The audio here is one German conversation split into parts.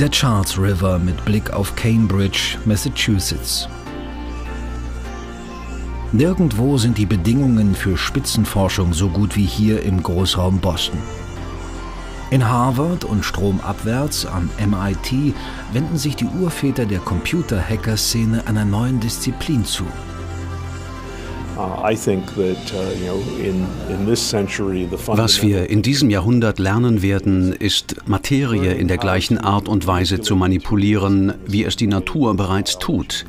Der Charles River mit Blick auf Cambridge, Massachusetts. Nirgendwo sind die Bedingungen für Spitzenforschung so gut wie hier im Großraum Boston. In Harvard und stromabwärts am MIT wenden sich die Urväter der Computer-Hacker-Szene einer neuen Disziplin zu. Was wir in diesem Jahrhundert lernen werden, ist, Materie in der gleichen Art und Weise zu manipulieren, wie es die Natur bereits tut.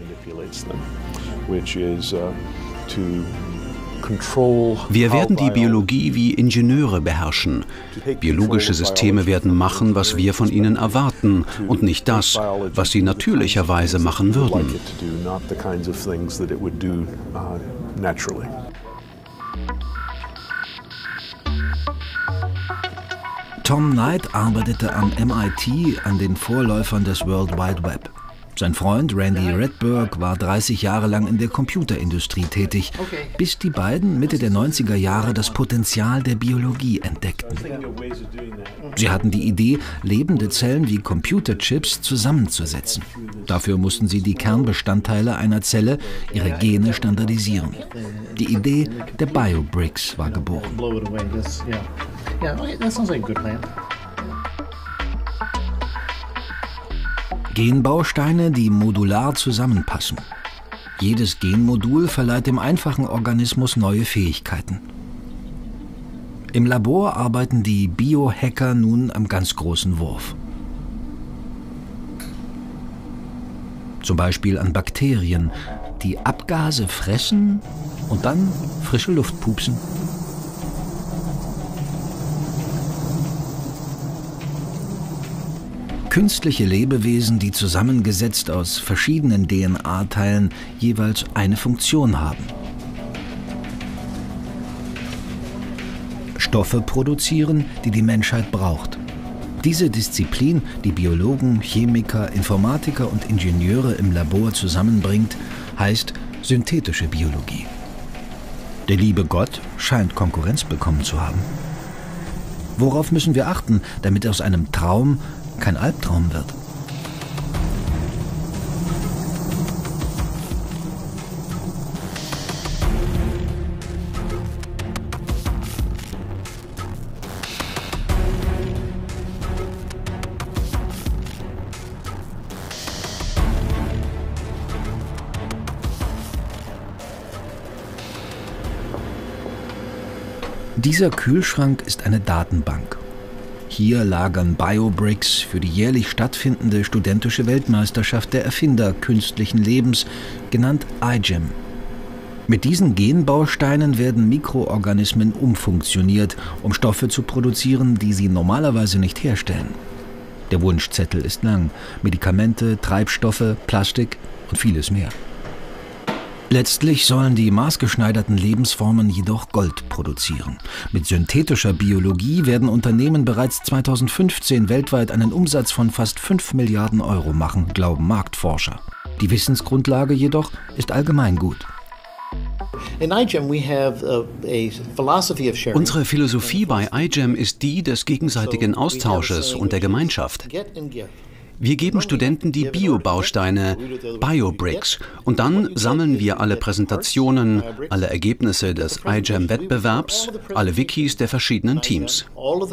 Wir werden die Biologie wie Ingenieure beherrschen. Biologische Systeme werden machen, was wir von ihnen erwarten, und nicht das, was sie natürlicherweise machen würden. Tom Knight arbeitete am MIT an den Vorläufern des World Wide Web. Sein Freund Randy Redberg war 30 Jahre lang in der Computerindustrie tätig, bis die beiden Mitte der 90er Jahre das Potenzial der Biologie entdeckten. Sie hatten die Idee, lebende Zellen wie Computerchips zusammenzusetzen. Dafür mussten sie die Kernbestandteile einer Zelle, ihre Gene, standardisieren. Die Idee der BioBricks war geboren. Genbausteine, die modular zusammenpassen. Jedes Genmodul verleiht dem einfachen Organismus neue Fähigkeiten. Im Labor arbeiten die Biohacker nun am ganz großen Wurf. Zum Beispiel an Bakterien, die Abgase fressen und dann frische Luft pupsen. Künstliche Lebewesen, die zusammengesetzt aus verschiedenen DNA-Teilen jeweils eine Funktion haben. Stoffe produzieren, die die Menschheit braucht. Diese Disziplin, die Biologen, Chemiker, Informatiker und Ingenieure im Labor zusammenbringt, heißt synthetische Biologie. Der liebe Gott scheint Konkurrenz bekommen zu haben. Worauf müssen wir achten, damit aus einem Traum kein Albtraum wird? Dieser Kühlschrank ist eine Datenbank. Hier lagern BioBricks für die jährlich stattfindende studentische Weltmeisterschaft der Erfinder künstlichen Lebens, genannt iGEM. Mit diesen Genbausteinen werden Mikroorganismen umfunktioniert, um Stoffe zu produzieren, die sie normalerweise nicht herstellen. Der Wunschzettel ist lang: Medikamente, Treibstoffe, Plastik und vieles mehr. Letztlich sollen die maßgeschneiderten Lebensformen jedoch Gold produzieren. Mit synthetischer Biologie werden Unternehmen bereits 2015 weltweit einen Umsatz von fast 5 Milliarden Euro machen, glauben Marktforscher. Die Wissensgrundlage jedoch ist allgemeingut. Unsere Philosophie bei iGEM ist die des gegenseitigen Austausches und der Gemeinschaft. Wir geben Studenten die Biobausteine, BioBricks, und dann sammeln wir alle Präsentationen, alle Ergebnisse des iGEM-Wettbewerbs, alle Wikis der verschiedenen Teams.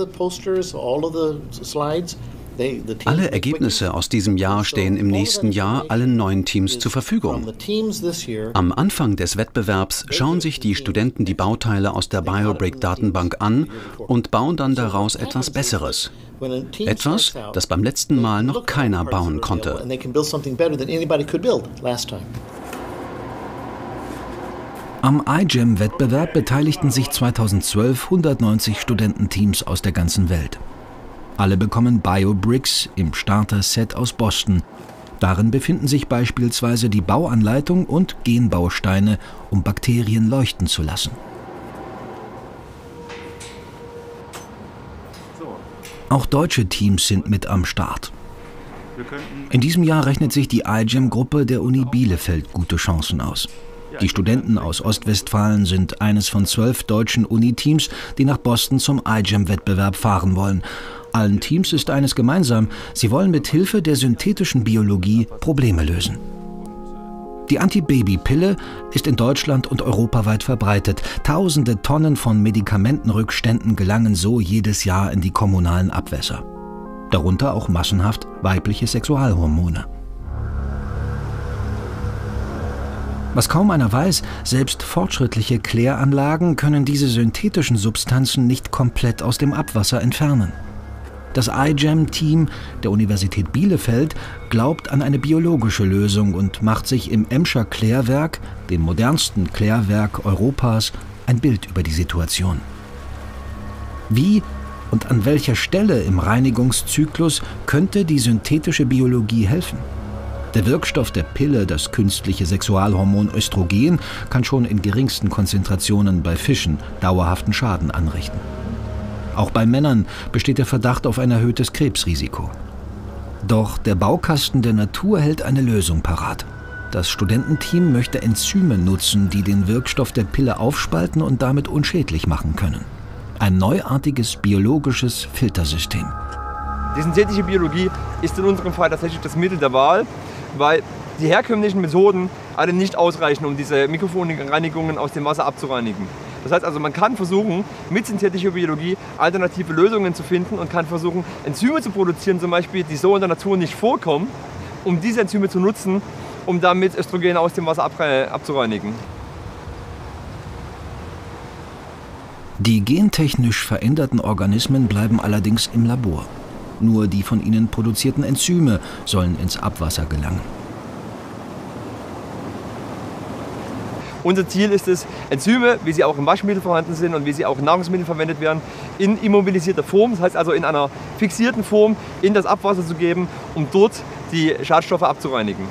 Alle Ergebnisse aus diesem Jahr stehen im nächsten Jahr allen neuen Teams zur Verfügung. Am Anfang des Wettbewerbs schauen sich die Studenten die Bauteile aus der BioBrick-Datenbank an und bauen dann daraus etwas Besseres. Etwas, das beim letzten Mal noch keiner bauen konnte. Am iGEM-Wettbewerb beteiligten sich 2012 190 Studententeams aus der ganzen Welt. Alle bekommen BioBricks im Starter-Set aus Boston. Darin befinden sich beispielsweise die Bauanleitung und Genbausteine, um Bakterien leuchten zu lassen. Auch deutsche Teams sind mit am Start. In diesem Jahr rechnet sich die iGEM-Gruppe der Uni Bielefeld gute Chancen aus. Die Studenten aus Ostwestfalen sind eines von 12 deutschen Uniteams, die nach Boston zum iGEM-Wettbewerb fahren wollen. Allen Teams ist eines gemeinsam: Sie wollen mit Hilfe der synthetischen Biologie Probleme lösen. Die Antibabypille ist in Deutschland und europaweit verbreitet. Tausende Tonnen von Medikamentenrückständen gelangen so jedes Jahr in die kommunalen Abwässer. Darunter auch massenhaft weibliche Sexualhormone. Was kaum einer weiß, selbst fortschrittliche Kläranlagen können diese synthetischen Substanzen nicht komplett aus dem Abwasser entfernen. Das iGEM-Team der Universität Bielefeld glaubt an eine biologische Lösung und macht sich im Emscher Klärwerk, dem modernsten Klärwerk Europas, ein Bild über die Situation. Wie und an welcher Stelle im Reinigungszyklus könnte die synthetische Biologie helfen? Der Wirkstoff der Pille, das künstliche Sexualhormon Östrogen, kann schon in geringsten Konzentrationen bei Fischen dauerhaften Schaden anrichten. Auch bei Männern besteht der Verdacht auf ein erhöhtes Krebsrisiko. Doch der Baukasten der Natur hält eine Lösung parat. Das Studententeam möchte Enzyme nutzen, die den Wirkstoff der Pille aufspalten und damit unschädlich machen können. Ein neuartiges biologisches Filtersystem. Die synthetische Biologie ist in unserem Fall tatsächlich das Mittel der Wahl, weil die herkömmlichen Methoden alle nicht ausreichen, um diese Mikrofonreinigungen aus dem Wasser abzureinigen. Das heißt also, man kann versuchen, mit synthetischer Biologie alternative Lösungen zu finden und kann versuchen, Enzyme zu produzieren, zum Beispiel, die so in der Natur nicht vorkommen, um diese Enzyme zu nutzen, um damit Östrogen aus dem Wasser abzureinigen. Die gentechnisch veränderten Organismen bleiben allerdings im Labor. Nur die von ihnen produzierten Enzyme sollen ins Abwasser gelangen. Unser Ziel ist es, Enzyme, wie sie auch im Waschmittel vorhanden sind und wie sie auch in Nahrungsmitteln verwendet werden, in immobilisierter Form, das heißt also in einer fixierten Form, in das Abwasser zu geben, um dort die Schadstoffe abzureinigen.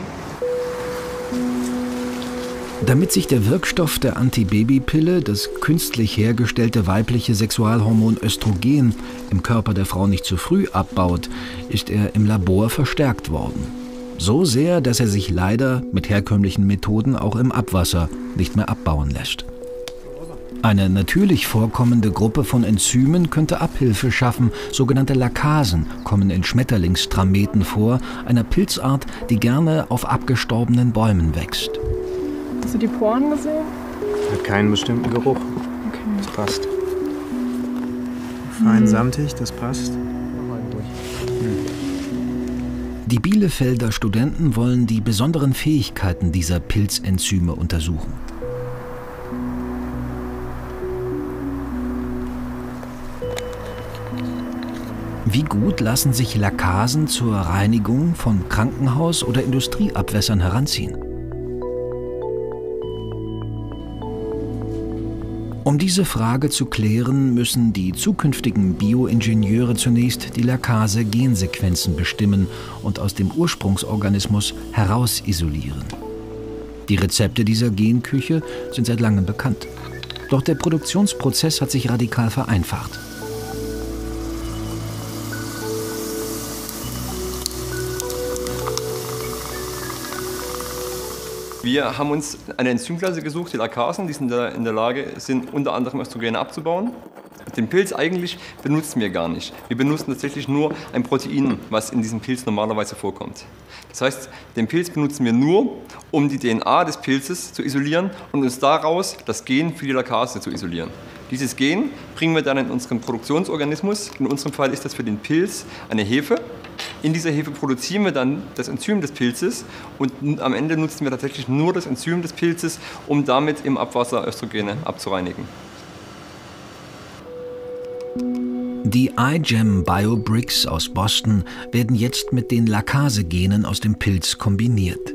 Damit sich der Wirkstoff der Antibabypille, das künstlich hergestellte weibliche Sexualhormon Östrogen, im Körper der Frau nicht zu früh abbaut, ist er im Labor verstärkt worden. So sehr, dass er sich leider mit herkömmlichen Methoden auch im Abwasser nicht mehr abbauen lässt. Eine natürlich vorkommende Gruppe von Enzymen könnte Abhilfe schaffen. Sogenannte Lakasen kommen in Schmetterlingstrameten vor, einer Pilzart, die gerne auf abgestorbenen Bäumen wächst. Hast du die Poren gesehen? Hat keinen bestimmten Geruch. Okay. Das passt. Fein samtig, das passt. Die Bielefelder Studenten wollen die besonderen Fähigkeiten dieser Pilzenzyme untersuchen. Wie gut lassen sich Lakasen zur Reinigung von Krankenhaus- oder Industrieabwässern heranziehen? Um diese Frage zu klären, müssen die zukünftigen Bioingenieure zunächst die Lakase-Gensequenzen bestimmen und aus dem Ursprungsorganismus herausisolieren. Die Rezepte dieser Genküche sind seit langem bekannt. Doch der Produktionsprozess hat sich radikal vereinfacht. Wir haben uns eine Enzymklasse gesucht, die Lakasen, die sind in der Lage sind, unter anderem Östrogene abzubauen. Den Pilz eigentlich benutzen wir gar nicht. Wir benutzen tatsächlich nur ein Protein, was in diesem Pilz normalerweise vorkommt. Das heißt, den Pilz benutzen wir nur, um die DNA des Pilzes zu isolieren und uns daraus das Gen für die Lakase zu isolieren. Dieses Gen bringen wir dann in unseren Produktionsorganismus. In unserem Fall ist das für den Pilz eine Hefe. In dieser Hefe produzieren wir dann das Enzym des Pilzes und am Ende nutzen wir tatsächlich nur das Enzym des Pilzes, um damit im Abwasser Östrogene abzureinigen. Die iGEM Biobricks aus Boston werden jetzt mit den Lakase-Genen aus dem Pilz kombiniert.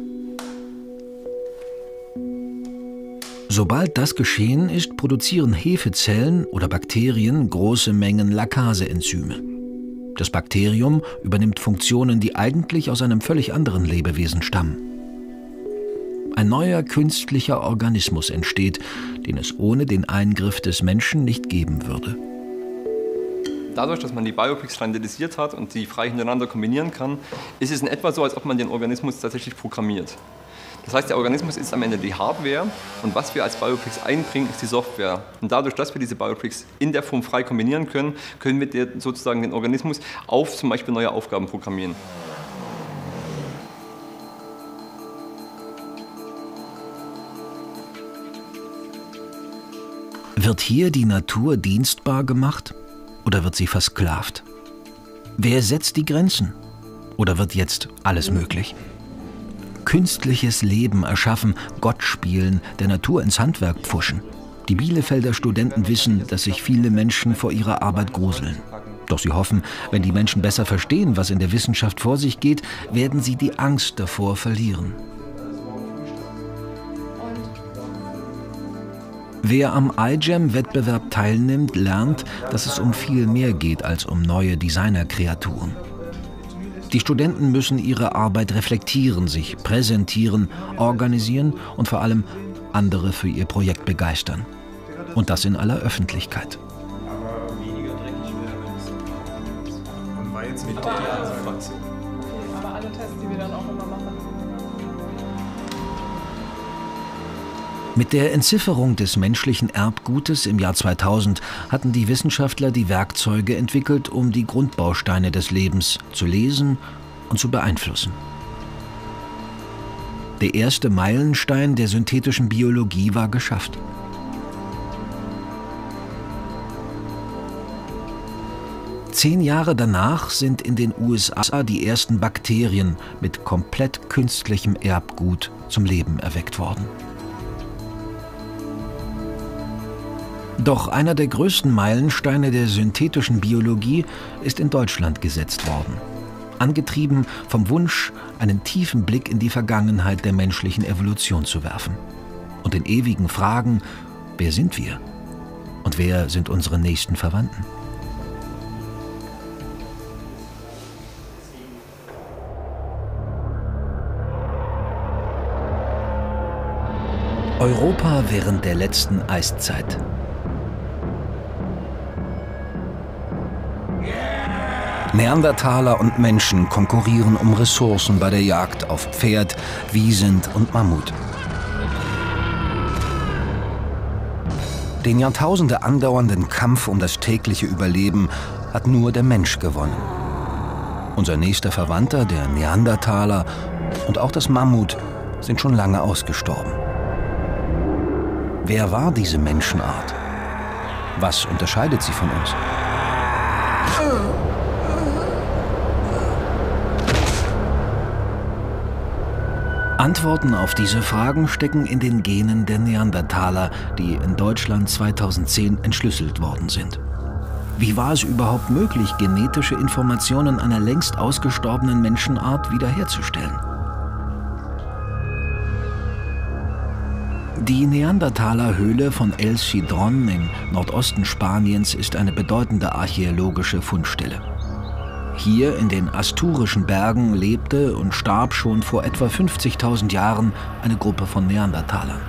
Sobald das geschehen ist, produzieren Hefezellen oder Bakterien große Mengen Lakase-Enzyme. Das Bakterium übernimmt Funktionen, die eigentlich aus einem völlig anderen Lebewesen stammen. Ein neuer künstlicher Organismus entsteht, den es ohne den Eingriff des Menschen nicht geben würde. Dadurch, dass man die Biobricks standardisiert hat und die frei hintereinander kombinieren kann, ist es in etwa so, als ob man den Organismus tatsächlich programmiert. Das heißt, der Organismus ist am Ende die Hardware und was wir als Biobricks einbringen, ist die Software. Und dadurch, dass wir diese Biobricks in der Form frei kombinieren können, können wir sozusagen den Organismus auf zum Beispiel neue Aufgaben programmieren. Wird hier die Natur dienstbar gemacht oder wird sie versklavt? Wer setzt die Grenzen? Oder wird jetzt alles möglich? Künstliches Leben erschaffen, Gott spielen, der Natur ins Handwerk pfuschen. Die Bielefelder Studenten wissen, dass sich viele Menschen vor ihrer Arbeit gruseln. Doch sie hoffen, wenn die Menschen besser verstehen, was in der Wissenschaft vor sich geht, werden sie die Angst davor verlieren. Wer am iGEM-Wettbewerb teilnimmt, lernt, dass es um viel mehr geht als um neue Designerkreaturen. Die Studenten müssen ihre Arbeit reflektieren, sich präsentieren, organisieren und vor allem andere für ihr Projekt begeistern. Und das in aller Öffentlichkeit. Aber alle Tests, die wir dann auch immer machen. Mit der Entzifferung des menschlichen Erbgutes im Jahr 2000 hatten die Wissenschaftler die Werkzeuge entwickelt, um die Grundbausteine des Lebens zu lesen und zu beeinflussen. Der erste Meilenstein der synthetischen Biologie war geschafft. Zehn Jahre danach sind in den USA die ersten Bakterien mit komplett künstlichem Erbgut zum Leben erweckt worden. Doch einer der größten Meilensteine der synthetischen Biologie ist in Deutschland gesetzt worden. Angetrieben vom Wunsch, einen tiefen Blick in die Vergangenheit der menschlichen Evolution zu werfen. Und den ewigen Fragen, wer sind wir? Und wer sind unsere nächsten Verwandten? Europa während der letzten Eiszeit. Neandertaler und Menschen konkurrieren um Ressourcen bei der Jagd auf Pferd, Wiesent und Mammut. Den Jahrtausende andauernden Kampf um das tägliche Überleben hat nur der Mensch gewonnen. Unser nächster Verwandter, der Neandertaler und auch das Mammut, sind schon lange ausgestorben. Wer war diese Menschenart? Was unterscheidet sie von uns? Antworten auf diese Fragen stecken in den Genen der Neandertaler, die in Deutschland 2010 entschlüsselt worden sind. Wie war es überhaupt möglich, genetische Informationen einer längst ausgestorbenen Menschenart wiederherzustellen? Die Neandertaler-Höhle von El Cidrón im Nordosten Spaniens ist eine bedeutende archäologische Fundstelle. Hier in den Asturischen Bergen lebte und starb schon vor etwa 50.000 Jahren eine Gruppe von Neandertalern.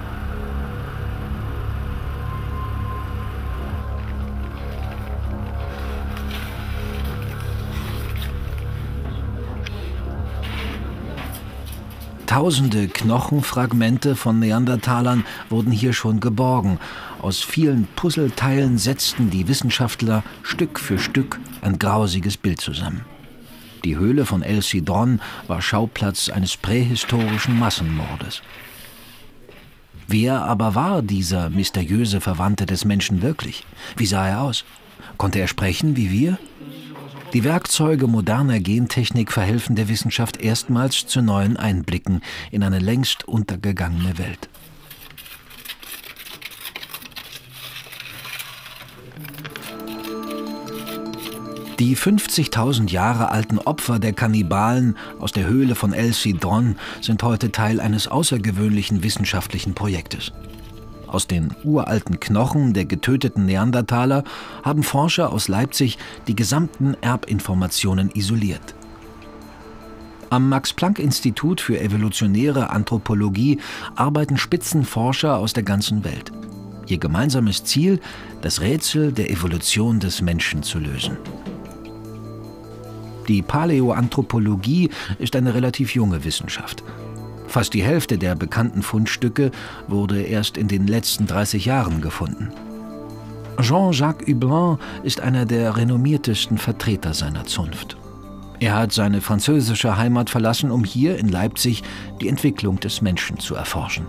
Tausende Knochenfragmente von Neandertalern wurden hier schon geborgen. Aus vielen Puzzleteilen setzten die Wissenschaftler Stück für Stück ein grausiges Bild zusammen. Die Höhle von El Cidrón war Schauplatz eines prähistorischen Massenmordes. Wer aber war dieser mysteriöse Verwandte des Menschen wirklich? Wie sah er aus? Konnte er sprechen wie wir? Die Werkzeuge moderner Gentechnik verhelfen der Wissenschaft erstmals zu neuen Einblicken in eine längst untergegangene Welt. Die 50.000 Jahre alten Opfer der Kannibalen aus der Höhle von El Cidrón sind heute Teil eines außergewöhnlichen wissenschaftlichen Projektes. Aus den uralten Knochen der getöteten Neandertaler haben Forscher aus Leipzig die gesamten Erbinformationen isoliert. Am Max-Planck-Institut für evolutionäre Anthropologie arbeiten Spitzenforscher aus der ganzen Welt. Ihr gemeinsames Ziel, das Rätsel der Evolution des Menschen zu lösen. Die Paläoanthropologie ist eine relativ junge Wissenschaft. Fast die Hälfte der bekannten Fundstücke wurde erst in den letzten 30 Jahren gefunden. Jean-Jacques Hublin ist einer der renommiertesten Vertreter seiner Zunft. Er hat seine französische Heimat verlassen, um hier in Leipzig die Entwicklung des Menschen zu erforschen.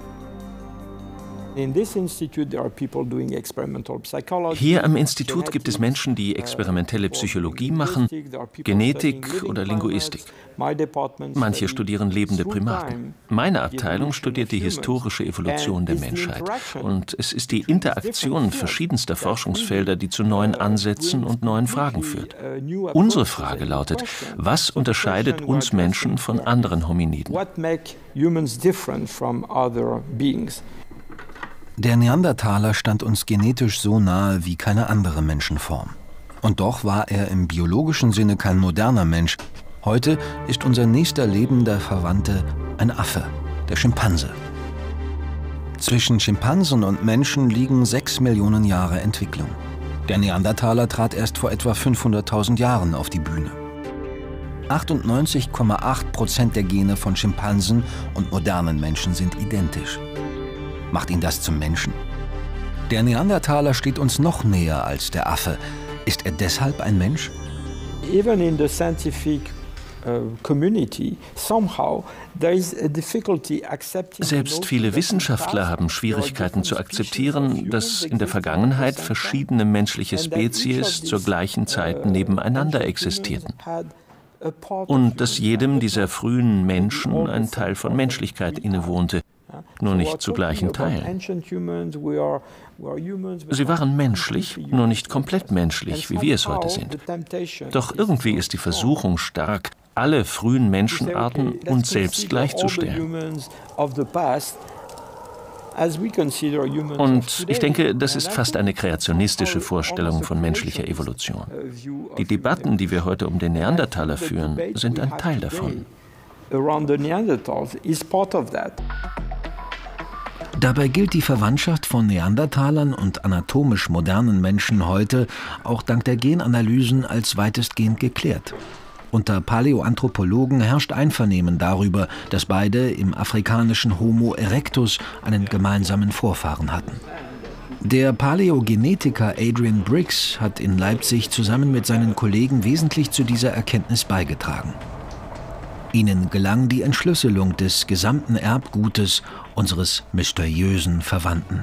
Hier am Institut gibt es Menschen, die experimentelle Psychologie machen, Genetik oder Linguistik. Manche studieren lebende Primaten. Meine Abteilung studiert die historische Evolution der Menschheit. Und es ist die Interaktion verschiedenster Forschungsfelder, die zu neuen Ansätzen und neuen Fragen führt. Unsere Frage lautet: Was unterscheidet uns Menschen von anderen Hominiden? Der Neandertaler stand uns genetisch so nahe wie keine andere Menschenform. Und doch war er im biologischen Sinne kein moderner Mensch. Heute ist unser nächster lebender Verwandte ein Affe, der Schimpanse. Zwischen Schimpansen und Menschen liegen 6 Millionen Jahre Entwicklung. Der Neandertaler trat erst vor etwa 500.000 Jahren auf die Bühne. 98,8% der Gene von Schimpansen und modernen Menschen sind identisch. Macht ihn das zum Menschen? Der Neandertaler steht uns noch näher als der Affe. Ist er deshalb ein Mensch? Selbst viele Wissenschaftler haben Schwierigkeiten zu akzeptieren, dass in der Vergangenheit verschiedene menschliche Spezies zur gleichen Zeit nebeneinander existierten. Und dass jedem dieser frühen Menschen ein Teil von Menschlichkeit innewohnte, nur nicht zu gleichen Teilen. Sie waren menschlich, nur nicht komplett menschlich, wie wir es heute sind. Doch irgendwie ist die Versuchung stark, alle frühen Menschenarten uns selbst gleichzustellen. Und ich denke, das ist fast eine kreationistische Vorstellung von menschlicher Evolution. Die Debatten, die wir heute um den Neandertaler führen, sind ein Teil davon. Dabei gilt die Verwandtschaft von Neandertalern und anatomisch modernen Menschen heute auch dank der Genanalysen als weitestgehend geklärt. Unter Paläoanthropologen herrscht Einvernehmen darüber, dass beide im afrikanischen Homo erectus einen gemeinsamen Vorfahren hatten. Der Paläogenetiker Adrian Briggs hat in Leipzig zusammen mit seinen Kollegen wesentlich zu dieser Erkenntnis beigetragen. Ihnen gelang die Entschlüsselung des gesamten Erbgutes unseres mysteriösen Verwandten.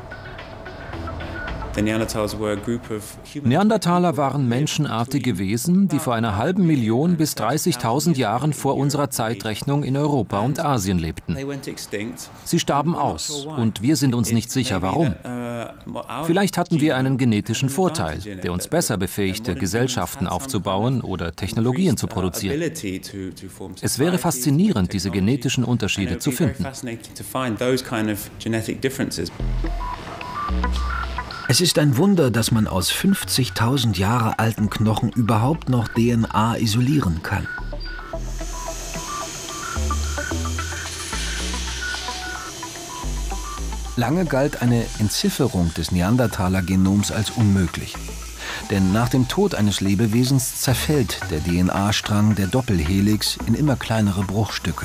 Neandertaler waren menschenartige Wesen, die vor einer halben Million bis 30.000 Jahren vor unserer Zeitrechnung in Europa und Asien lebten. Sie starben aus und wir sind uns nicht sicher, warum. Vielleicht hatten wir einen genetischen Vorteil, der uns besser befähigte, Gesellschaften aufzubauen oder Technologien zu produzieren. Es wäre faszinierend, diese genetischen Unterschiede zu finden. Es ist ein Wunder, dass man aus 50.000 Jahre alten Knochen überhaupt noch DNA isolieren kann. Lange galt eine Entzifferung des Neandertaler-Genoms als unmöglich. Denn nach dem Tod eines Lebewesens zerfällt der DNA-Strang der Doppelhelix in immer kleinere Bruchstücke.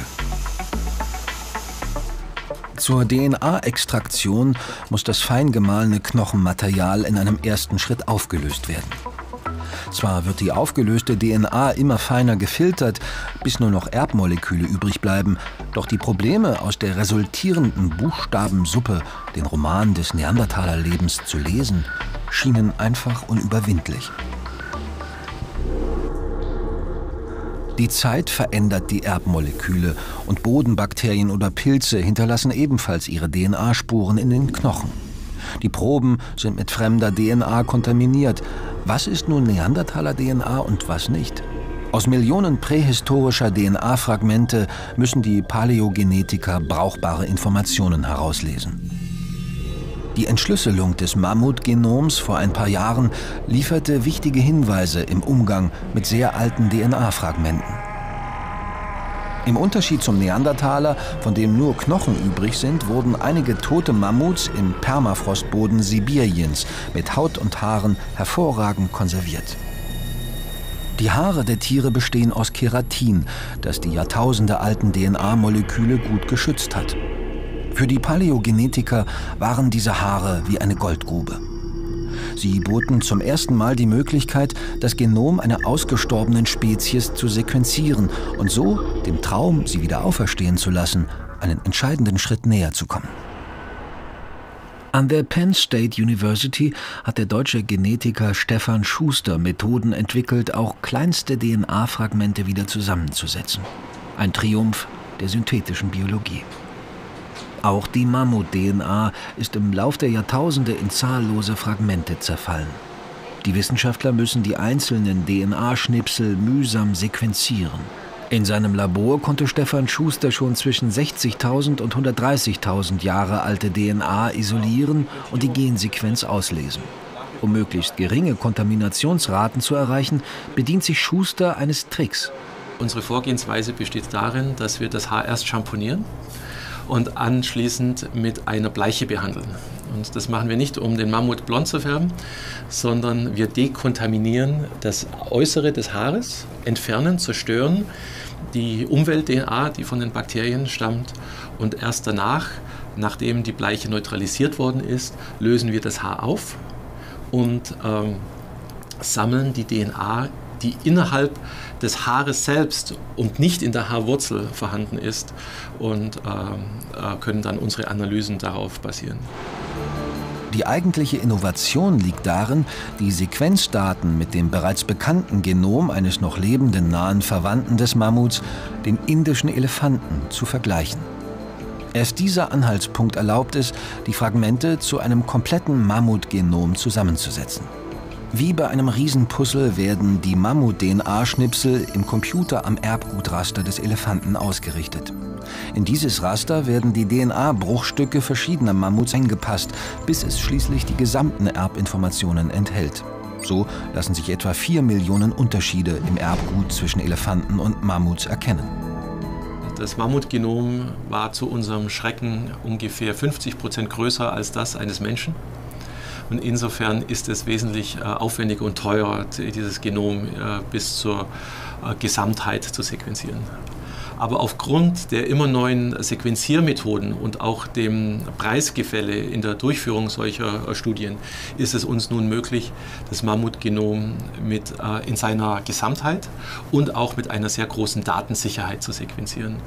Zur DNA-Extraktion muss das fein gemahlene Knochenmaterial in einem ersten Schritt aufgelöst werden. Zwar wird die aufgelöste DNA immer feiner gefiltert, bis nur noch Erbmoleküle übrig bleiben, doch die Probleme aus der resultierenden Buchstabensuppe, den Roman des Neandertalerlebens zu lesen, schienen einfach unüberwindlich. Die Zeit verändert die Erbmoleküle und Bodenbakterien oder Pilze hinterlassen ebenfalls ihre DNA-Spuren in den Knochen. Die Proben sind mit fremder DNA kontaminiert. Was ist nun Neandertaler-DNA und was nicht? Aus Millionen prähistorischer DNA-Fragmente müssen die Paläogenetiker brauchbare Informationen herauslesen. Die Entschlüsselung des Mammutgenoms vor ein paar Jahren lieferte wichtige Hinweise im Umgang mit sehr alten DNA-Fragmenten. Im Unterschied zum Neandertaler, von dem nur Knochen übrig sind, wurden einige tote Mammuts im Permafrostboden Sibiriens mit Haut und Haaren hervorragend konserviert. Die Haare der Tiere bestehen aus Keratin, das die jahrtausendealten DNA-Moleküle gut geschützt hat. Für die Paläogenetiker waren diese Haare wie eine Goldgrube. Sie boten zum ersten Mal die Möglichkeit, das Genom einer ausgestorbenen Spezies zu sequenzieren und so dem Traum, sie wieder auferstehen zu lassen, einen entscheidenden Schritt näher zu kommen. An der Penn State University hat der deutsche Genetiker Stefan Schuster Methoden entwickelt, auch kleinste DNA-Fragmente wieder zusammenzusetzen. Ein Triumph der synthetischen Biologie. Auch die Mammut-DNA ist im Lauf der Jahrtausende in zahllose Fragmente zerfallen. Die Wissenschaftler müssen die einzelnen DNA-Schnipsel mühsam sequenzieren. In seinem Labor konnte Stefan Schuster schon zwischen 60.000 und 130.000 Jahre alte DNA isolieren und die Gensequenz auslesen. Um möglichst geringe Kontaminationsraten zu erreichen, bedient sich Schuster eines Tricks. Unsere Vorgehensweise besteht darin, dass wir das Haar erst schamponieren und anschließend mit einer Bleiche behandeln. Und das machen wir nicht, um den Mammut blond zu färben, sondern wir dekontaminieren das Äußere des Haares, entfernen, zerstören die Umwelt-DNA, die von den Bakterien stammt. Und erst danach, nachdem die Bleiche neutralisiert worden ist, lösen wir das Haar auf und sammeln die DNA, die innerhalb des Haares selbst und nicht in der Haarwurzel vorhanden ist, und können dann unsere Analysen darauf basieren. Die eigentliche Innovation liegt darin, die Sequenzdaten mit dem bereits bekannten Genom eines noch lebenden nahen Verwandten des Mammuts, dem indischen Elefanten, zu vergleichen. Erst dieser Anhaltspunkt erlaubt es, die Fragmente zu einem kompletten Mammutgenom zusammenzusetzen. Wie bei einem Riesenpuzzle werden die Mammut-DNA-Schnipsel im Computer am Erbgutraster des Elefanten ausgerichtet. In dieses Raster werden die DNA-Bruchstücke verschiedener Mammuts eingepasst, bis es schließlich die gesamten Erbinformationen enthält. So lassen sich etwa 4 Millionen Unterschiede im Erbgut zwischen Elefanten und Mammuts erkennen. Das Mammutgenom war zu unserem Schrecken ungefähr 50% größer als das eines Menschen. Und insofern ist es wesentlich aufwendiger und teurer, dieses Genom bis zur Gesamtheit zu sequenzieren. Aber aufgrund der immer neuen Sequenziermethoden und auch dem Preisgefälle in der Durchführung solcher Studien ist es uns nun möglich, das Mammutgenom in seiner Gesamtheit und auch mit einer sehr großen Datensicherheit zu sequenzieren.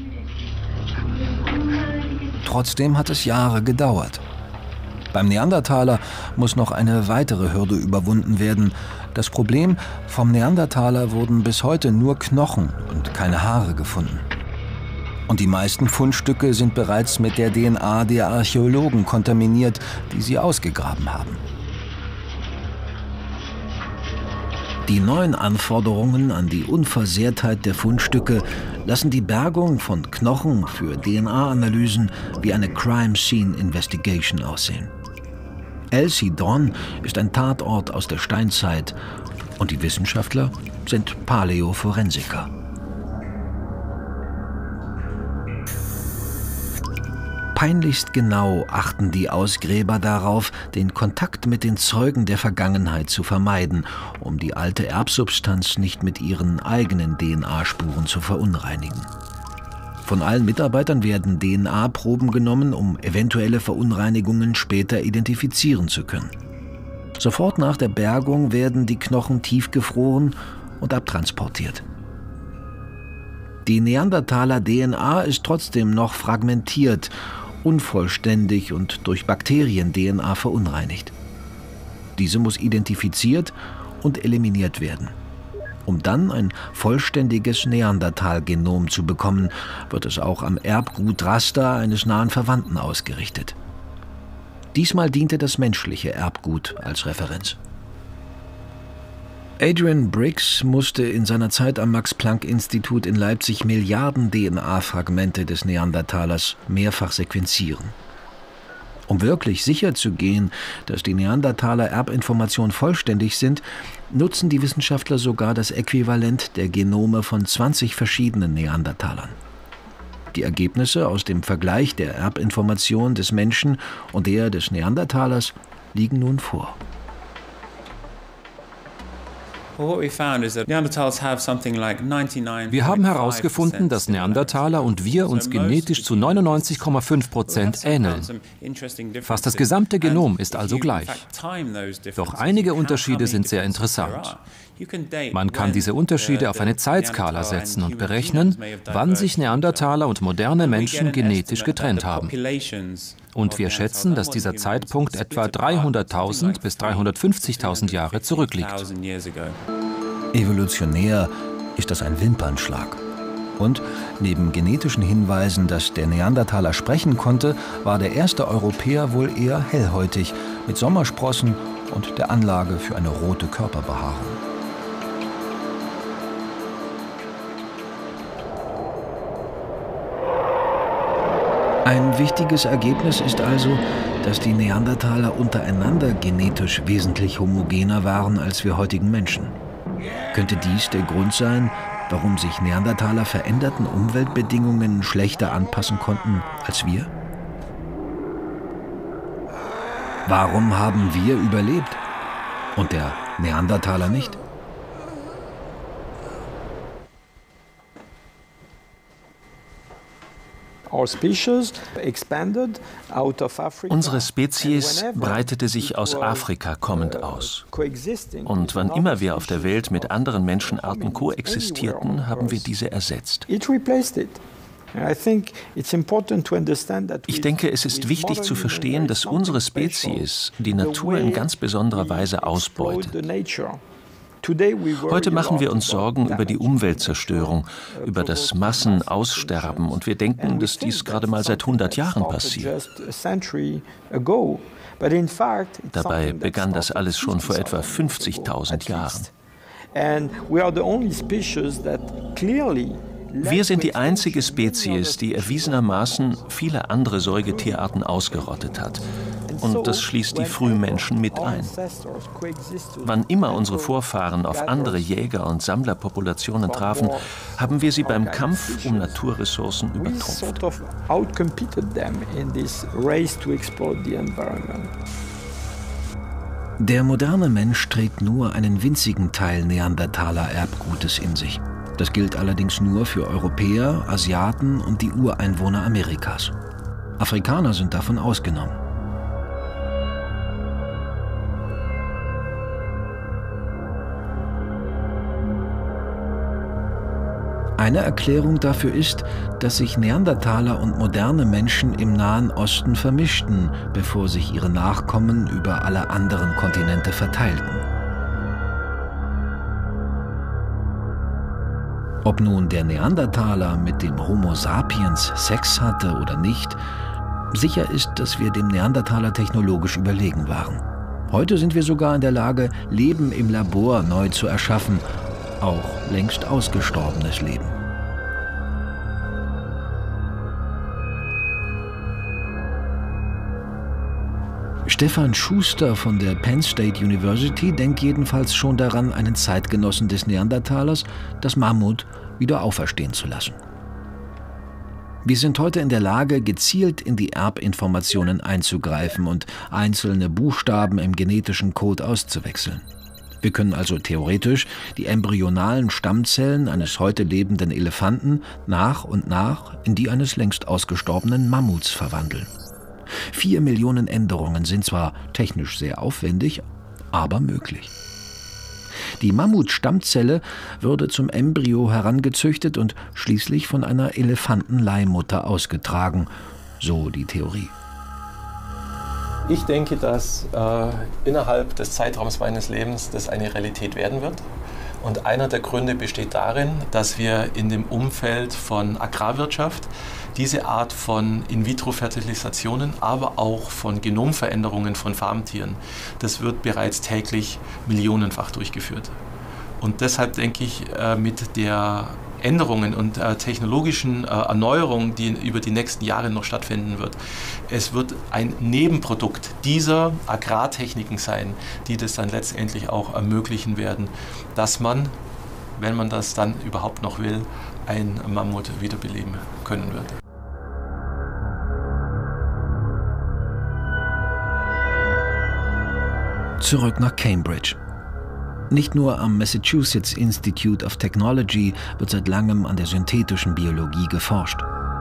Trotzdem hat es Jahre gedauert. Beim Neandertaler muss noch eine weitere Hürde überwunden werden. Das Problem: vom Neandertaler wurden bis heute nur Knochen und keine Haare gefunden. Und die meisten Fundstücke sind bereits mit der DNA der Archäologen kontaminiert, die sie ausgegraben haben. Die neuen Anforderungen an die Unversehrtheit der Fundstücke lassen die Bergung von Knochen für DNA-Analysen wie eine Crime Scene Investigation aussehen. El Sidron ist ein Tatort aus der Steinzeit und die Wissenschaftler sind Paläoforensiker. Peinlichst genau achten die Ausgräber darauf, den Kontakt mit den Zeugen der Vergangenheit zu vermeiden, um die alte Erbsubstanz nicht mit ihren eigenen DNA-Spuren zu verunreinigen. Von allen Mitarbeitern werden DNA-Proben genommen, um eventuelle Verunreinigungen später identifizieren zu können. Sofort nach der Bergung werden die Knochen tiefgefroren und abtransportiert. Die Neandertaler-DNA ist trotzdem noch fragmentiert, unvollständig und durch Bakterien-DNA verunreinigt. Diese muss identifiziert und eliminiert werden. Um dann ein vollständiges Neandertal-Genom zu bekommen, wird es auch am Erbgutraster eines nahen Verwandten ausgerichtet. Diesmal diente das menschliche Erbgut als Referenz. Adrian Briggs musste in seiner Zeit am Max-Planck-Institut in Leipzig Milliarden DNA-Fragmente des Neandertalers mehrfach sequenzieren. Um wirklich sicher zu gehen, dass die Neandertaler Erbinformationen vollständig sind, nutzen die Wissenschaftler sogar das Äquivalent der Genome von 20 verschiedenen Neandertalern. Die Ergebnisse aus dem Vergleich der Erbinformation des Menschen und der des Neandertalers liegen nun vor. Wir haben herausgefunden, dass Neandertaler und wir uns genetisch zu 99,5% ähneln. Fast das gesamte Genom ist also gleich. Doch einige Unterschiede sind sehr interessant. Man kann diese Unterschiede auf eine Zeitskala setzen und berechnen, wann sich Neandertaler und moderne Menschen genetisch getrennt haben. Und wir schätzen, dass dieser Zeitpunkt etwa 300.000 bis 350.000 Jahre zurückliegt. Evolutionär ist das ein Wimpernschlag. Und neben genetischen Hinweisen, dass der Neandertaler sprechen konnte, war der erste Europäer wohl eher hellhäutig, mit Sommersprossen und der Anlage für eine rote Körperbehaarung. Ein wichtiges Ergebnis ist also, dass die Neandertaler untereinander genetisch wesentlich homogener waren als wir heutigen Menschen. Könnte dies der Grund sein, warum sich Neandertaler veränderten Umweltbedingungen schlechter anpassen konnten als wir? Warum haben wir überlebt und der Neandertaler nicht? Unsere Spezies breitete sich aus Afrika kommend aus. Und wann immer wir auf der Welt mit anderen Menschenarten koexistierten, haben wir diese ersetzt. Ich denke, es ist wichtig zu verstehen, dass unsere Spezies die Natur in ganz besonderer Weise ausbeutet. Heute machen wir uns Sorgen über die Umweltzerstörung, über das Massenaussterben und wir denken, dass dies gerade mal seit 100 Jahren passiert. Dabei begann das alles schon vor etwa 50.000 Jahren. Wir sind die einzige Spezies, die erwiesenermaßen viele andere Säugetierarten ausgerottet hat. Und das schließt die Frühmenschen mit ein. Wann immer unsere Vorfahren auf andere Jäger- und Sammlerpopulationen trafen, haben wir sie beim Kampf um Naturressourcen übertrumpft. Der moderne Mensch trägt nur einen winzigen Teil Neandertaler-Erbgutes in sich. Das gilt allerdings nur für Europäer, Asiaten und die Ureinwohner Amerikas. Afrikaner sind davon ausgenommen. Eine Erklärung dafür ist, dass sich Neandertaler und moderne Menschen im Nahen Osten vermischten, bevor sich ihre Nachkommen über alle anderen Kontinente verteilten. Ob nun der Neandertaler mit dem Homo sapiens Sex hatte oder nicht, sicher ist, dass wir dem Neandertaler technologisch überlegen waren. Heute sind wir sogar in der Lage, Leben im Labor neu zu erschaffen, auch längst ausgestorbenes Leben. Stefan Schuster von der Penn State University denkt jedenfalls schon daran, einen Zeitgenossen des Neandertalers, das Mammut, wieder auferstehen zu lassen. Wir sind heute in der Lage, gezielt in die Erbinformationen einzugreifen und einzelne Buchstaben im genetischen Code auszuwechseln. Wir können also theoretisch die embryonalen Stammzellen eines heute lebenden Elefanten nach und nach in die eines längst ausgestorbenen Mammuts verwandeln. 4 Millionen Änderungen sind zwar technisch sehr aufwendig, aber möglich. Die Mammutstammzelle würde zum Embryo herangezüchtet und schließlich von einer Elefantenleihmutter ausgetragen, so die Theorie. Ich denke, dass innerhalb des Zeitraums meines Lebens das eine Realität werden wird. Und einer der Gründe besteht darin, dass wir in dem Umfeld von Agrarwirtschaft diese Art von In-vitro-Fertilisationen, aber auch von Genomveränderungen von Farmtieren, das wird bereits täglich millionenfach durchgeführt. Und deshalb denke ich, mit der Änderungen und technologischen Erneuerung, die über die nächsten Jahre noch stattfinden wird, es wird ein Nebenprodukt dieser Agrartechniken sein, die das dann letztendlich auch ermöglichen werden, dass man, wenn man das dann überhaupt noch will, ein Mammut wiederbeleben können wird. Zurück nach Cambridge. Nicht nur am Massachusetts Institute of Technology wird seit langem an der synthetischen Biologie geforscht.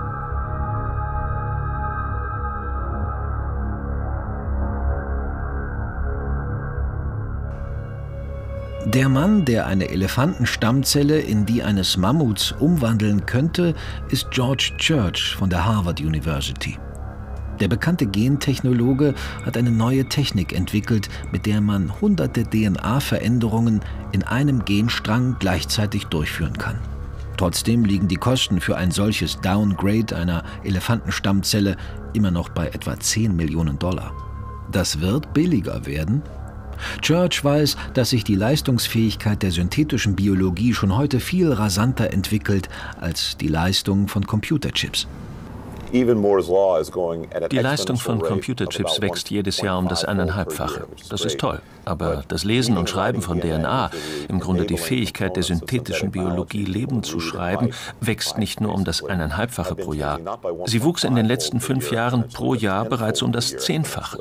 Der Mann, der eine Elefantenstammzelle in die eines Mammuts umwandeln könnte, ist George Church von der Harvard University. Der bekannte Gentechnologe hat eine neue Technik entwickelt, mit der man hunderte DNA-Veränderungen in einem Genstrang gleichzeitig durchführen kann. Trotzdem liegen die Kosten für ein solches Downgrade einer Elefantenstammzelle immer noch bei etwa 10 Millionen $. Das wird billiger werden. Church weiß, dass sich die Leistungsfähigkeit der synthetischen Biologie schon heute viel rasanter entwickelt als die Leistung von Computerchips. Die Leistung von Computerchips wächst jedes Jahr um das 1,5-fache. Das ist toll. Aber das Lesen und Schreiben von DNA, im Grunde die Fähigkeit der synthetischen Biologie, Leben zu schreiben, wächst nicht nur um das 1,5-fache pro Jahr. Sie wuchs in den letzten 5 Jahren pro Jahr bereits um das 10-fache.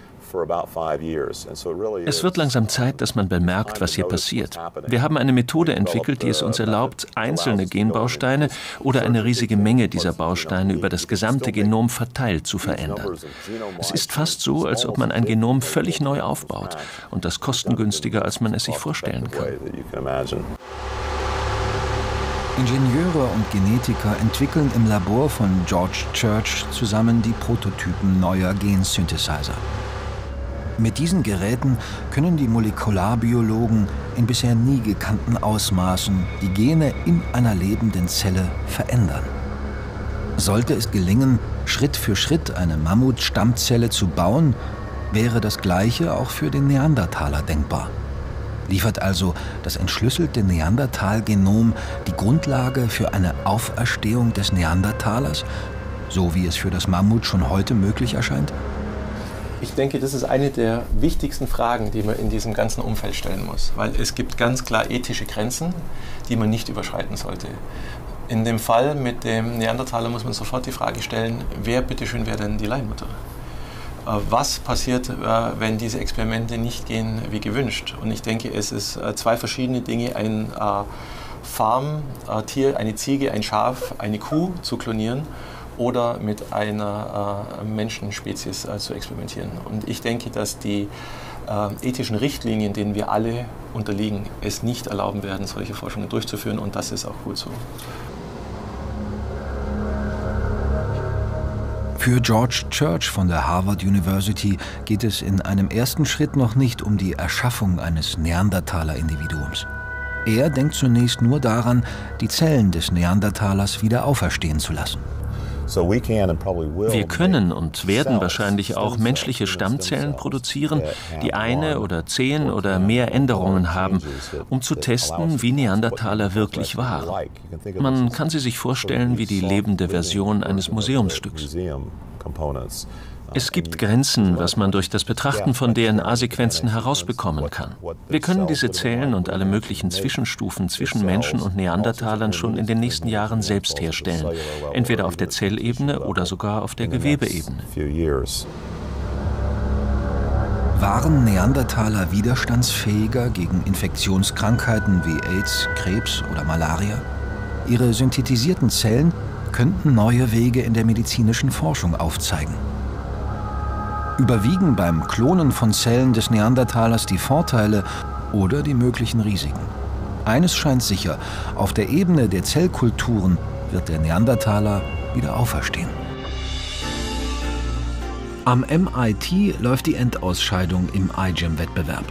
Es wird langsam Zeit, dass man bemerkt, was hier passiert. Wir haben eine Methode entwickelt, die es uns erlaubt, einzelne Genbausteine oder eine riesige Menge dieser Bausteine über das gesamte Genom verteilt zu verändern. Es ist fast so, als ob man ein Genom völlig neu aufbaut und das kostengünstiger, als man es sich vorstellen kann. Ingenieure und Genetiker entwickeln im Labor von George Church zusammen die Prototypen neuer Gensynthesizer. Mit diesen Geräten können die Molekularbiologen in bisher nie gekannten Ausmaßen die Gene in einer lebenden Zelle verändern. Sollte es gelingen, Schritt für Schritt eine Mammutstammzelle zu bauen, wäre das Gleiche auch für den Neandertaler denkbar. Liefert also das entschlüsselte Neandertal-Genom die Grundlage für eine Auferstehung des Neandertalers, so wie es für das Mammut schon heute möglich erscheint? Ich denke, das ist eine der wichtigsten Fragen, die man in diesem ganzen Umfeld stellen muss, weil es gibt ganz klar ethische Grenzen, die man nicht überschreiten sollte. In dem Fall mit dem Neandertaler muss man sofort die Frage stellen, wer bitteschön wäre denn die Leihmutter? Was passiert, wenn diese Experimente nicht gehen wie gewünscht? Und ich denke, es ist 2 verschiedene Dinge, ein Farmtier, eine Ziege, ein Schaf, eine Kuh zu klonieren oder mit einer Menschenspezies zu experimentieren. Und ich denke, dass die ethischen Richtlinien, denen wir alle unterliegen, es nicht erlauben werden, solche Forschungen durchzuführen, und das ist auch gut so. Für George Church von der Harvard University geht es in einem ersten Schritt noch nicht um die Erschaffung eines Neandertaler-Individuums. Er denkt zunächst nur daran, die Zellen des Neandertalers wieder auferstehen zu lassen. Wir können und werden wahrscheinlich auch menschliche Stammzellen produzieren, die eine oder 10 oder mehr Änderungen haben, um zu testen, wie Neandertaler wirklich waren. Man kann sie sich vorstellen wie die lebende Version eines Museumsstücks. Es gibt Grenzen, was man durch das Betrachten von DNA-Sequenzen herausbekommen kann. Wir können diese Zellen und alle möglichen Zwischenstufen zwischen Menschen und Neandertalern schon in den nächsten Jahren selbst herstellen, entweder auf der Zellebene oder sogar auf der Gewebeebene. Waren Neandertaler widerstandsfähiger gegen Infektionskrankheiten wie AIDS, Krebs oder Malaria? Ihre synthetisierten Zellen könnten neue Wege in der medizinischen Forschung aufzeigen. Überwiegen beim Klonen von Zellen des Neandertalers die Vorteile oder die möglichen Risiken? Eines scheint sicher: Auf der Ebene der Zellkulturen wird der Neandertaler wieder auferstehen. Am MIT läuft die Endausscheidung im iGEM-Wettbewerb.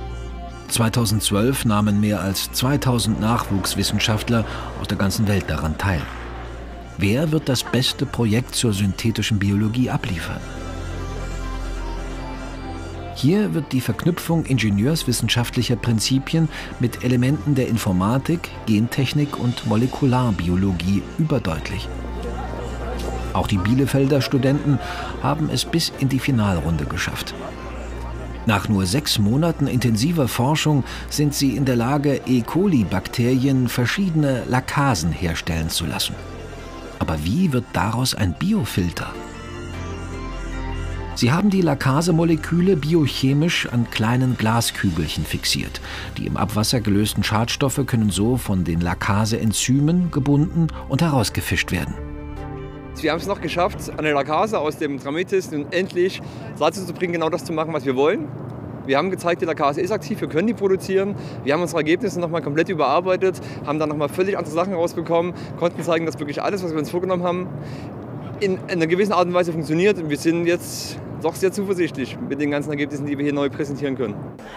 2012 nahmen mehr als 2000 Nachwuchswissenschaftler aus der ganzen Welt daran teil. Wer wird das beste Projekt zur synthetischen Biologie abliefern? Hier wird die Verknüpfung ingenieurswissenschaftlicher Prinzipien mit Elementen der Informatik, Gentechnik und Molekularbiologie überdeutlich. Auch die Bielefelder Studenten haben es bis in die Finalrunde geschafft. Nach nur 6 Monaten intensiver Forschung sind sie in der Lage, E. coli-Bakterien verschiedene Lakasen herstellen zu lassen. Aber wie wird daraus ein Biofilter? Sie haben die Lacase-Moleküle biochemisch an kleinen Glaskügelchen fixiert. Die im Abwasser gelösten Schadstoffe können so von den Lacase-Enzymen gebunden und herausgefischt werden. Wir haben es noch geschafft, eine Lacase aus dem Trametis nun endlich dazu zu bringen, genau das zu machen, was wir wollen. Wir haben gezeigt, die Lacase ist aktiv, wir können die produzieren. Wir haben unsere Ergebnisse nochmal komplett überarbeitet, haben dann nochmal völlig andere Sachen rausbekommen, konnten zeigen, dass wirklich alles, was wir uns vorgenommen haben, in einer gewissen Art und Weise funktioniert. Und wir sind jetzt doch sehr zuversichtlich mit den ganzen Ergebnissen, die wir hier neu präsentieren können.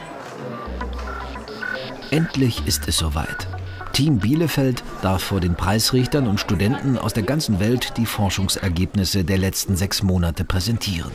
Endlich ist es soweit. Team Bielefeld darf vor den Preisrichtern und Studenten aus der ganzen Welt die Forschungsergebnisse der letzten 6 Monate präsentieren.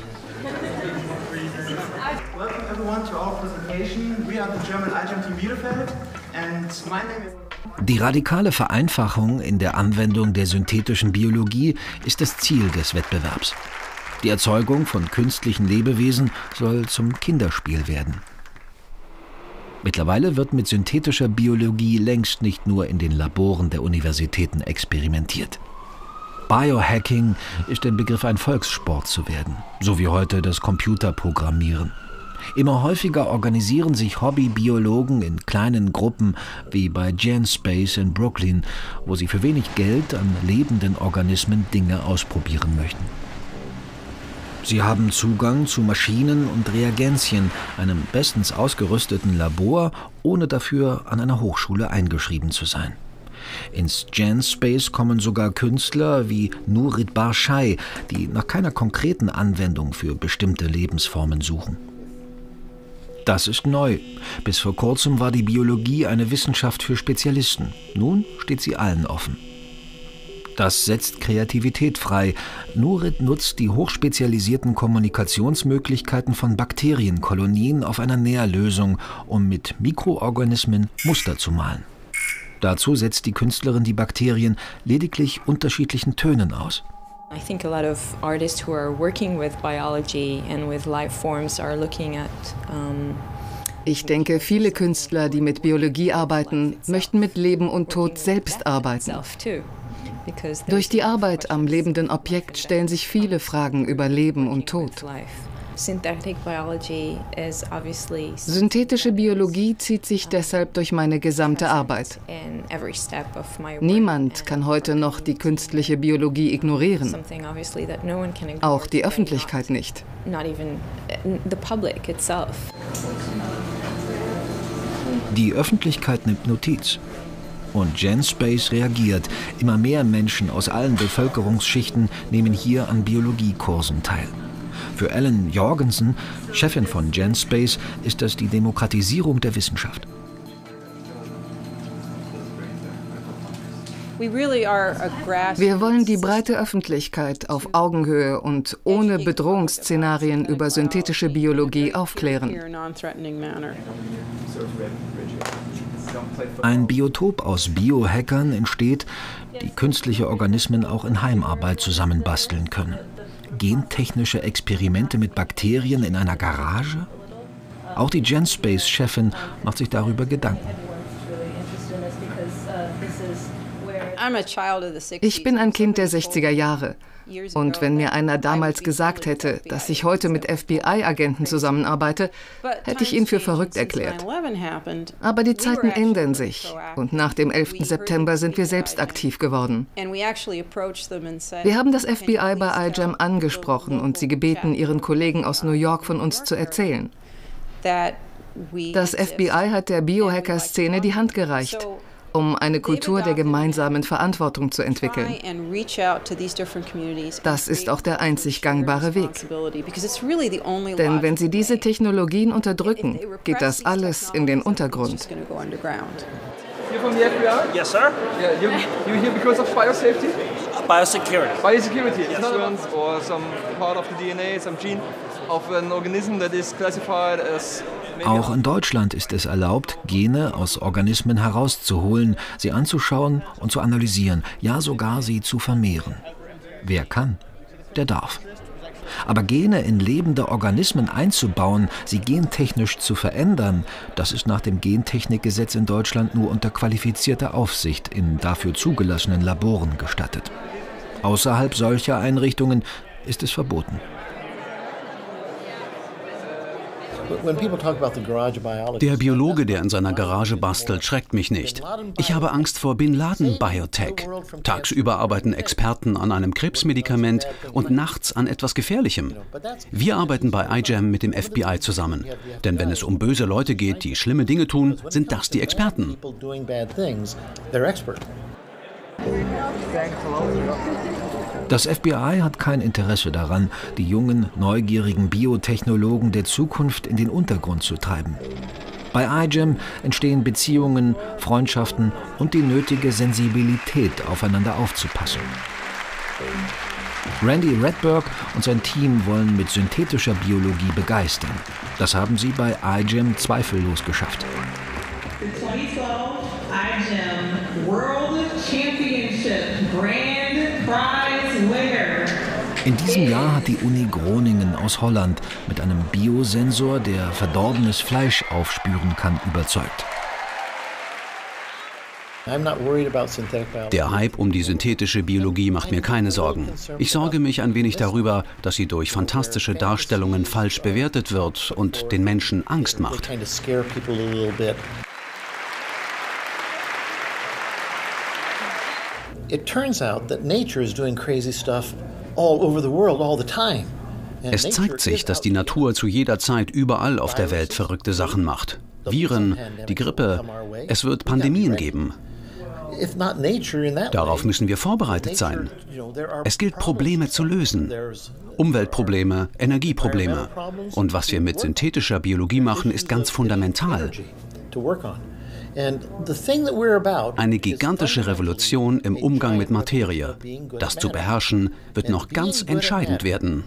Die radikale Vereinfachung in der Anwendung der synthetischen Biologie ist das Ziel des Wettbewerbs. Die Erzeugung von künstlichen Lebewesen soll zum Kinderspiel werden. Mittlerweile wird mit synthetischer Biologie längst nicht nur in den Laboren der Universitäten experimentiert. Biohacking ist im Begriff, ein Volkssport zu werden, so wie heute das Computerprogrammieren. Immer häufiger organisieren sich Hobbybiologen in kleinen Gruppen, wie bei GenSpace in Brooklyn, wo sie für wenig Geld an lebenden Organismen Dinge ausprobieren möchten. Sie haben Zugang zu Maschinen und Reagenzien, einem bestens ausgerüsteten Labor, ohne dafür an einer Hochschule eingeschrieben zu sein. Ins GenSpace kommen sogar Künstler wie Nurit Barshai, die nach keiner konkreten Anwendung für bestimmte Lebensformen suchen. Das ist neu. Bis vor kurzem war die Biologie eine Wissenschaft für Spezialisten. Nun steht sie allen offen. Das setzt Kreativität frei. Nurit nutzt die hochspezialisierten Kommunikationsmöglichkeiten von Bakterienkolonien auf einer Nährlösung, um mit Mikroorganismen Muster zu malen. Dazu setzt die Künstlerin die Bakterien lediglich unterschiedlichen Tönen aus. I think a lot of artists who are working with biology and with life forms are looking at Ich denke, viele Künstler, die mit Biologie arbeiten, möchten mit Leben und Tod selbst arbeiten. Durch die Arbeit am lebenden Objekt stellen sich viele Fragen über Leben und Tod. Synthetische Biologie zieht sich deshalb durch meine gesamte Arbeit. Niemand kann heute noch die künstliche Biologie ignorieren. Auch die Öffentlichkeit nicht. Die Öffentlichkeit nimmt Notiz. Und GenSpace reagiert. Immer mehr Menschen aus allen Bevölkerungsschichten nehmen hier an Biologiekursen teil. Für Ellen Jorgensen, Chefin von GenSpace, ist das die Demokratisierung der Wissenschaft. Wir wollen die breite Öffentlichkeit auf Augenhöhe und ohne Bedrohungsszenarien über synthetische Biologie aufklären. Ein Biotop aus Biohackern entsteht, die künstliche Organismen auch in Heimarbeit zusammenbasteln können. Gentechnische Experimente mit Bakterien in einer Garage? Auch die GenSpace-Chefin macht sich darüber Gedanken. Ich bin ein Kind der 60er Jahre. Und wenn mir einer damals gesagt hätte, dass ich heute mit FBI-Agenten zusammenarbeite, hätte ich ihn für verrückt erklärt. Aber die Zeiten ändern sich. Und nach dem 11. September sind wir selbst aktiv geworden. Wir haben das FBI bei iGEM angesprochen und sie gebeten, ihren Kollegen aus New York von uns zu erzählen. Das FBI hat der Biohacker-Szene die Hand gereicht, um eine Kultur der gemeinsamen Verantwortung zu entwickeln. Das ist auch der einzig gangbare Weg. Denn wenn sie diese Technologien unterdrücken, geht das alles in den Untergrund. You're from the FBI? Yes, sir. Yeah, you're here because of biosafety? Biosecurity. Biosecurity. Yes, insurance or some part of the DNA, some gene of an organism that is classified as... Auch in Deutschland ist es erlaubt, Gene aus Organismen herauszuholen, sie anzuschauen und zu analysieren, ja sogar sie zu vermehren. Wer kann, der darf. Aber Gene in lebende Organismen einzubauen, sie gentechnisch zu verändern, das ist nach dem Gentechnikgesetz in Deutschland nur unter qualifizierter Aufsicht in dafür zugelassenen Laboren gestattet. Außerhalb solcher Einrichtungen ist es verboten. Der Biologe, der in seiner Garage bastelt, schreckt mich nicht. Ich habe Angst vor Bin Laden Biotech. Tagsüber arbeiten Experten an einem Krebsmedikament und nachts an etwas Gefährlichem. Wir arbeiten bei iGEM mit dem FBI zusammen. Denn wenn es um böse Leute geht, die schlimme Dinge tun, sind das die Experten. Das FBI hat kein Interesse daran, die jungen, neugierigen Biotechnologen der Zukunft in den Untergrund zu treiben. Bei iGEM entstehen Beziehungen, Freundschaften und die nötige Sensibilität, aufeinander aufzupassen. Randy Redberg und sein Team wollen mit synthetischer Biologie begeistern. Das haben sie bei iGEM zweifellos geschafft. The 2012 iGEM World Championship Grand Prize Winner. In diesem Jahr hat die Uni Groningen aus Holland mit einem Biosensor, der verdorbenes Fleisch aufspüren kann, überzeugt. Der Hype um die synthetische Biologie macht mir keine Sorgen. Ich sorge mich ein wenig darüber, dass sie durch fantastische Darstellungen falsch bewertet wird und den Menschen Angst macht. Es zeigt sich, dass die Natur zu jeder Zeit überall auf der Welt verrückte Sachen macht. Viren, die Grippe, es wird Pandemien geben. Darauf müssen wir vorbereitet sein. Es gilt, Probleme zu lösen. Umweltprobleme, Energieprobleme. Und was wir mit synthetischer Biologie machen, ist ganz fundamental. Eine gigantische Revolution im Umgang mit Materie. Das zu beherrschen, wird noch ganz entscheidend werden.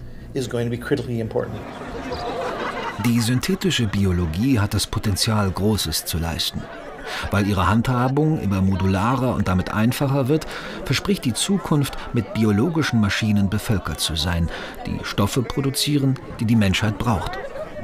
Die synthetische Biologie hat das Potenzial, Großes zu leisten. Weil ihre Handhabung immer modularer und damit einfacher wird, verspricht die Zukunft, mit biologischen Maschinen bevölkert zu sein, die Stoffe produzieren, die die Menschheit braucht.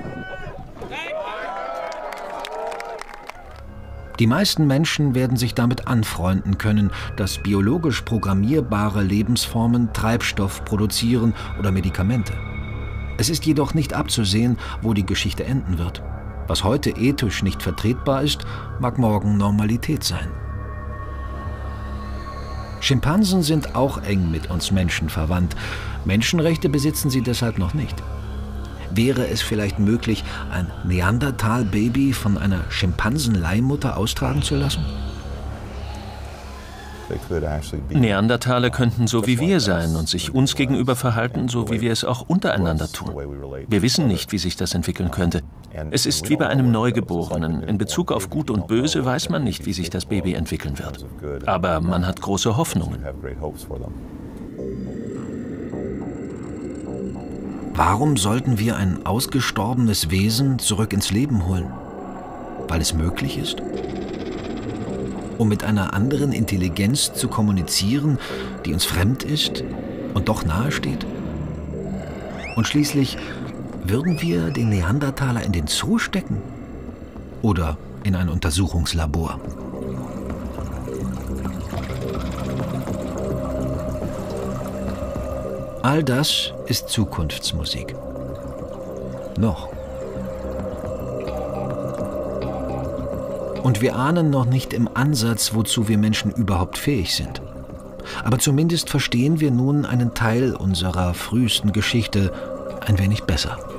Die meisten Menschen werden sich damit anfreunden können, dass biologisch programmierbare Lebensformen Treibstoff produzieren oder Medikamente. Es ist jedoch nicht abzusehen, wo die Geschichte enden wird. Was heute ethisch nicht vertretbar ist, mag morgen Normalität sein. Schimpansen sind auch eng mit uns Menschen verwandt. Menschenrechte besitzen sie deshalb noch nicht. Wäre es vielleicht möglich, ein Neandertal-Baby von einer Schimpansenleihmutter austragen zu lassen? Neandertaler könnten so wie wir sein und sich uns gegenüber verhalten, so wie wir es auch untereinander tun. Wir wissen nicht, wie sich das entwickeln könnte. Es ist wie bei einem Neugeborenen. In Bezug auf Gut und Böse weiß man nicht, wie sich das Baby entwickeln wird. Aber man hat große Hoffnungen. Warum sollten wir ein ausgestorbenes Wesen zurück ins Leben holen? Weil es möglich ist? Um mit einer anderen Intelligenz zu kommunizieren, die uns fremd ist und doch nahesteht? Und schließlich, würden wir den Neandertaler in den Zoo stecken? Oder in ein Untersuchungslabor? All das ist Zukunftsmusik. Noch. Und wir ahnen noch nicht im Ansatz, wozu wir Menschen überhaupt fähig sind. Aber zumindest verstehen wir nun einen Teil unserer frühesten Geschichte ein wenig besser.